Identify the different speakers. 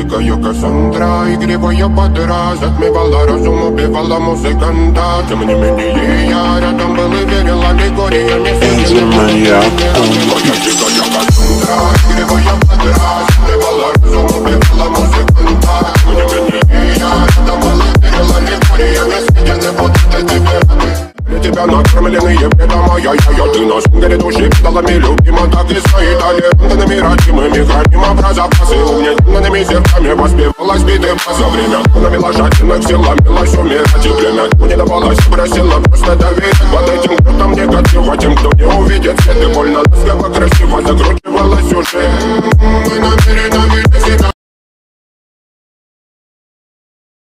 Speaker 1: дикая Кассандра, игривая подра, затмевала разум, убивала музыканта. Тем не менее я рядом был и верил аллегориями.
Speaker 2: Энди Маньяк.
Speaker 1: Моя дикая Кассандра, игривая подра, затмевала разум, убивала музыканта. Тем не менее я рядом был и верил аллегориями. Я не буду тебе для тебя накормленные бредом, ай-яй-яй. Ты на сунгере души педалами любима, так и свои талентами родимыми храним про запасы. Угнетенными сердцами воспевалась биты бас. За время навела жадинок сил, ломилась умирать. И племя не давалась, просила просто доверить. Под этим кто-то негатива, тем, кто не увидит свет. И больно ласково, красиво закручивалась уже. Мы намерены видеть себя.